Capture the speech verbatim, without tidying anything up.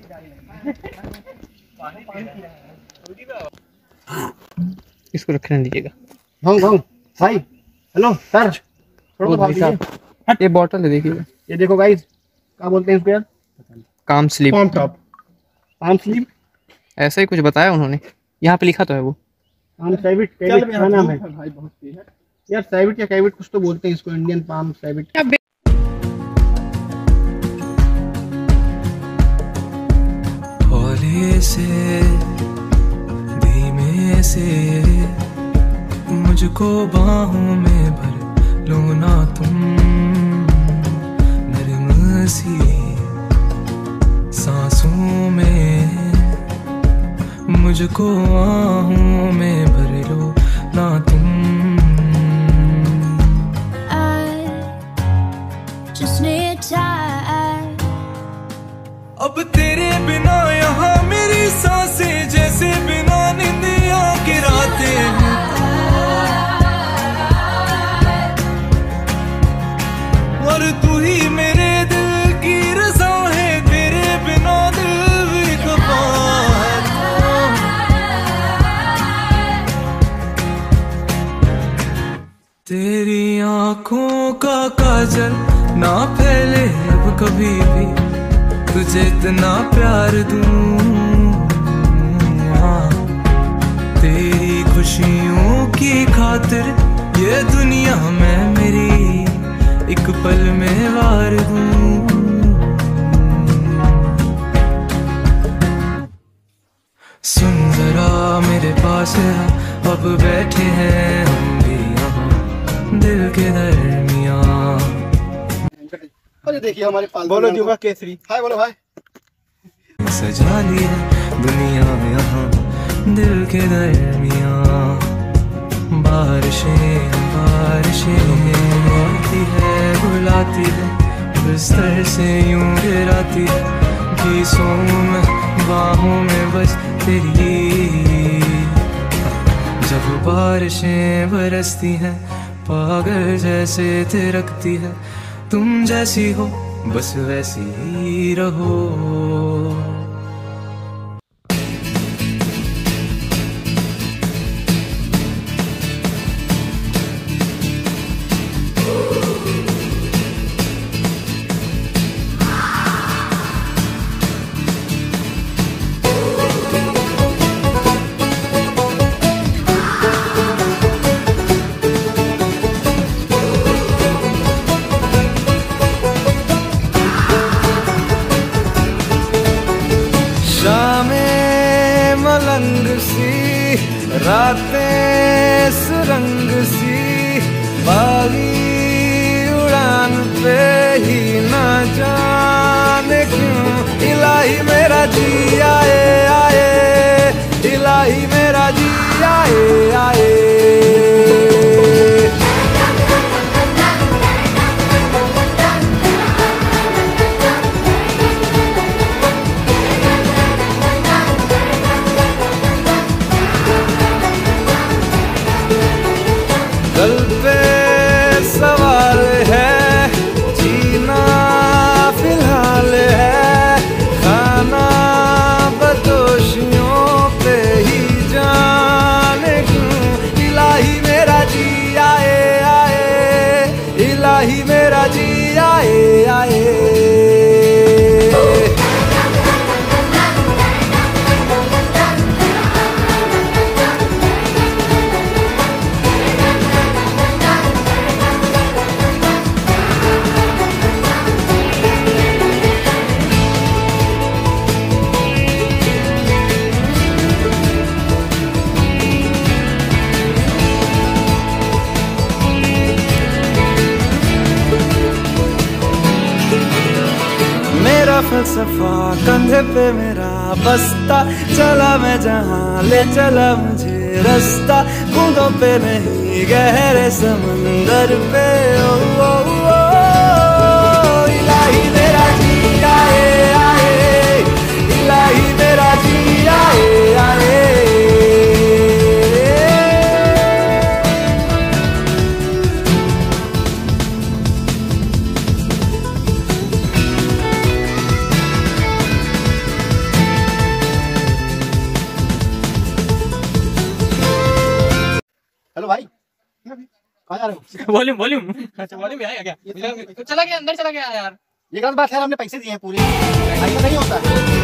इसको रखने दीजिएगा। भाऊ भाऊ भाई, हेलो सर, थोड़ा भाई साहब ये बॉटल है, देखिएगा। ये देखो गाइस, क्या बोलते हैं इसको यार? काम sleep, palm top, palm sleep, ऐसा ही कुछ बताया उन्होंने, यहाँ पे लिखा तो है वो। पाम सैविट, कैविट क्या नाम है भाई? बहुत है यार, सैविट या कैविट कुछ तो बोलते हैं इसको, इंडियन पाम सैविट। हौले से धीमे से मुझको बाहों में भर लो ना तुम, नरम सी सांसों में मुझको आहों में भर लो ना तुम। अब तेरे बिना यहाँ मेरी सांसें जैसे बिना निंदिया की रातें हैं। और तू ही मेरे दिल की रज़ा है, तेरे बिना दिल भी खफा है। तेरी आँखों का काजल ना फैले अब कभी भी, तुझे इतना प्यार दूं। तेरी खुशियों की खातिर ये दुनिया में मेरी एक पल में वार दूं। सुन जरा मेरे पास है, अब बैठे हैं हम भी यहाँ दिल के दरमियाँ। अरे देखिए हमारे पास, बोलो युवा केसरी, हाय बोलो भाई। सजा ली है दुनिया यहाँ दिल के दरमियाँ, बारिशें बारिशें आती है बुलाती है, बिस्तर से यूं गिराती है, गीसों में बाहों में बस तेरी। जब बारिशें बरसती हैं पागल जैसे थिरकती है, तुम जैसी हो बस वैसी ही रहो। मलंग सी रातें सुरंग सी, बागी उड़ान पे ही ना जाने क्यों इलाही मेरा जी आए आए, इलाही मेरा जी आए आए। कल पे सवाल है, जीना फिलहाल है, खाना बदोशियों पे ही जाने क्यों इलाही मेरा जी आए आए, इलाही मेरा जी आए आए। फलसफा कंधे पे मेरा बस्ता, चला मैं जहाँ ले चला मुझे रास्ता, बूंदों पे नहीं गहरे समंदर पे। ओ, ओ, ओ, इलाही मेरा जी आए आए, इलाही मेरा जी आए आए। कहाँ जा रहे हो? वॉल्यूम वॉल्यूम अच्छा वॉल्यूम आएगा क्या? चला गया अंदर चला गया यार। ये गलत बात है, हमने पैसे दिए हैं पूरे, ऐसा नहीं होता है।